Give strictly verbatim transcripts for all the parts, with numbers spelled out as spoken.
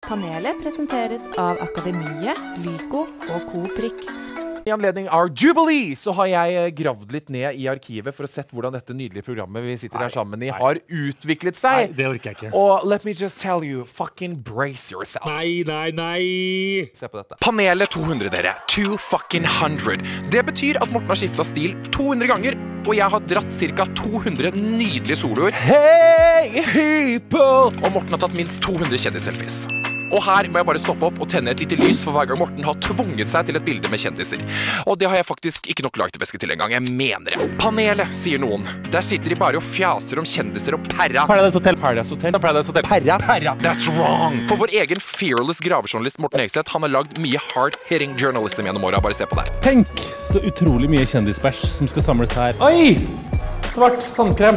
Panelet presenteres av Akademiet, Lyko og Coprix. I anledning av Jubilee så har jeg gravd litt ned i arkivet for å sett hvordan dette nydelige programmet vi sitter her sammen i har utviklet seg. Nei, det orker jeg ikke. Og let me just tell you, fucking brace yourself. Nei, nei, nei. Se på dette. Panelet to hundre, dere. Two fucking hundred. Det betyr at Morten har skiftet stil to hundre ganger, og jeg har dratt cirka to hundre nydelige soloer. Hey people! Og Morten har tatt minst to hundre kjendis-selfies. Og her må jeg bare stoppe opp og tenne et lite lys for hver gang Morten har tvunget seg til et bilde med kjendiser. Og det har jeg faktisk ikke nok lagtevæske til en gang, jeg mener det. Panelet, sier noen. Der sitter de bare og fjaser om kjendiser og perra. Paradise Hotel. Paradise Hotel. Paradise Hotel. Perra. Perra. That's wrong. For vår egen fearless gravejournalist Morten Hegseth, han har lagd mye hard-hitting journalism gjennom året. Bare se på det. Tenk så utrolig mye kjendisbæsj som skal samles her. Oi! Svart tannkrem.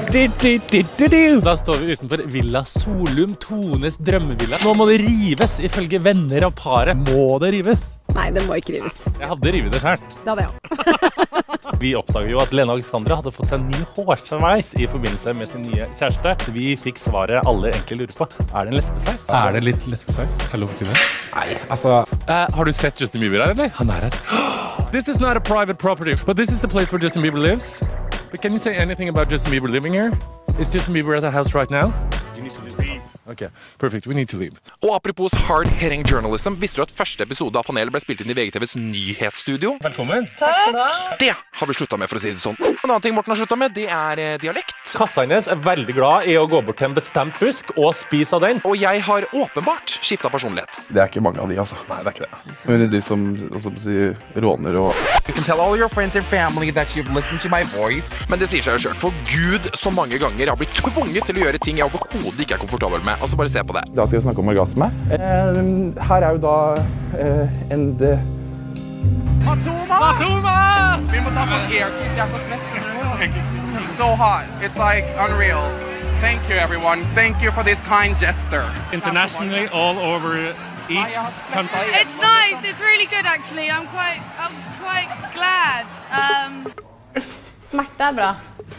Da står vi utenfor Villa Solum, Tones drømmevilla. Nå må det rives, ifølge venner av paret. Må det rives? Nei, det må ikke rives. Jeg hadde rivet det selv. Det hadde jeg. Vi oppdaget jo at Lena Alexandra hadde fått seg en ny hårsveis i forbindelse med sin nye kjæreste. Vi fikk svaret alle egentlig lurer på. Er det en lesbesveis? Er det litt lesbesveis? Kan jeg lov å si det? Nei, altså... Uh, har du sett Justin Bieber her, eller? Han er her. This is not a private property, but this is the place where Justin Bieber lives. But can you say anything about Justin Bieber living here? Is Justin Bieber at the house right now? You need to leave. Okay, perfect. We need to leave. Og apropos hard-hitting journalism, visste du at første episode av panelet ble spilt inn i V G T Vs nyhetsstudio? Velkommen. Takk. Det har vi sluttet med, for å si det sånn. En annen ting Morten har sluttet med, det er eh, dialekt. Katta hennes er veldig glad i å gå bort til en bestemt busk og spise av den. Og jeg har åpenbart skiftet personlighet. Det er ikke mange av de, altså. Nei, det er ikke det. Men det er de som, altså, si, råner og... You can tell all your friends and family that you've listened to my voice. Men det sier seg jo selv, for Gud så mange ganger har blitt tvunget til å gjøre ting jeg overhodet ikke er komfortabel med. Altså bare se på det. Da skal vi snakke om orgasme. Eh, her er jo da eh, en... Det... Matoma! Matoma! Vi må ta sånn airkiss, jeg er så svett. So hot, it's like unreal. Thank you everyone, thank you for this kind gesture. Internationally, all over each country. It's nice. It's really good, actually. I'm quite, I'm quite glad. Um... Smerte er bra.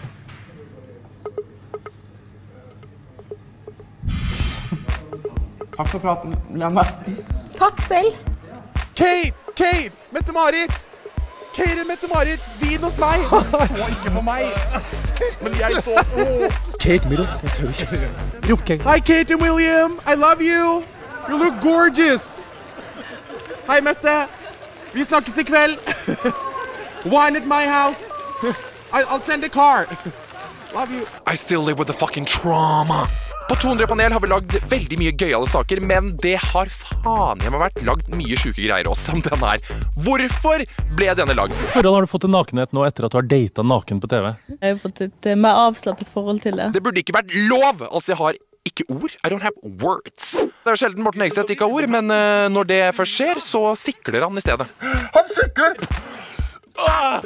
Takk for praten, Lena. Takk selv. Kate! Kate! Mette-Marit! Kate og Mette-Marit, vin hos meg! Så ikke på meg. Men jeg så... Oh. Kate Middle, jeg tør ikke. Rop Kate. Hi Kate and William, I love you! You look gorgeous! Hei Mette, vi snakkes i kveld. Wine at my house. I'll send a car. Love you. I still live with the fucking trauma. På to hundre panel har vi lagd veldig mye gøyale saker, men det har faen jeg meg vært lagd mye syke greier også om denne her. Hvorfor ble denne lagd? Hvordan har du fått en nakenhet nå etter at du har datet naken på T V? Jeg har fått et mer avslappet forhold til det. Det burde ikke vært lov! Altså, jeg har ikke ord. I don't have words. Det er jo sjelden Morten Hegseth ikke har ord, men uh, når det først skjer, så sikler han i stedet. Han sikler! Ah!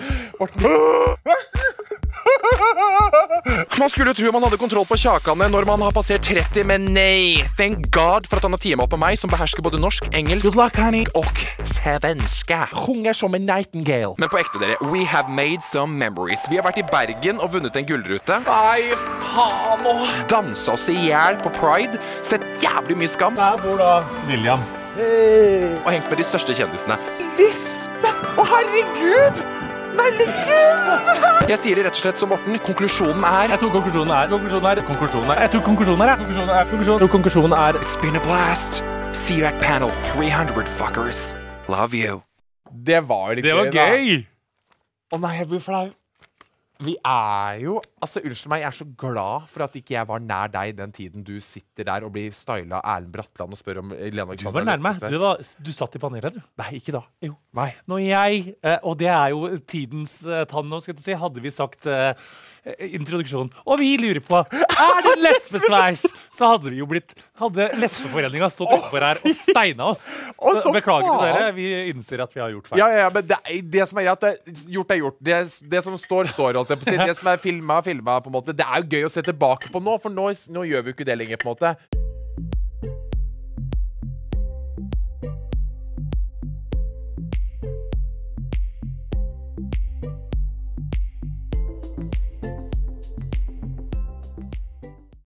Man skulle tro man hadde kontroll på kjakene når man har passert tretti, men nei. Thank God for at han har teamet opp med meg, som behersker både norsk, engelsk og svenska. Hunger som en nightingale. Men på ekte, dere, we have made some memories. Vi har vært i Bergen og vunnet en gullrute. Nei, faen å danse oss i hjel på Pride. Sett jævlig mye skam. Der bor da William. Og hengt med de største kjendisene. Lisbeth! Å, herregud! Nei, legend! Jeg sier det rett og slett som Morten. Konklusjonen er... Jeg tror konklusjonen er... Konklusjonen er... Konklusjonen er... Jeg tror konklusjonen er... Konklusjonen er... Konklusjonen, konklusjonen er... It's been a blast. See you at panel three hundred, fuckers. Love you. Det var litt Det var gøy! Å nei, jeg blir flau. Vi er jo... Altså, unnskyld meg, jeg er så glad for at ikke jeg var nær deg den tiden du sitter der og blir stylet av Erlend Bratland og spør om Lena Alexandra. Du var nærme. Du, var, du satt i panelet, du. Nei, ikke da. Jo. Nei. Når jeg, og det er jo tidens tann nå, skal jeg si, hadde vi sagt uh, introduksjon. Og vi lurer på, er det en lesbesveis? Så hadde vi jo blitt, hadde lesbeforeningen stått utenfor her og steinet oss. Så, så beklager til dere, vi innser at vi har gjort feil. Ja, ja, men det, det som er at det, gjort er gjort. Det, det som står, står, holdt jeg på å si. Det som er filmet, filmet på en måte. Det er jo gøy å se tilbake på nå, for nå, nå gjør vi jo ikke det lenger på en måte.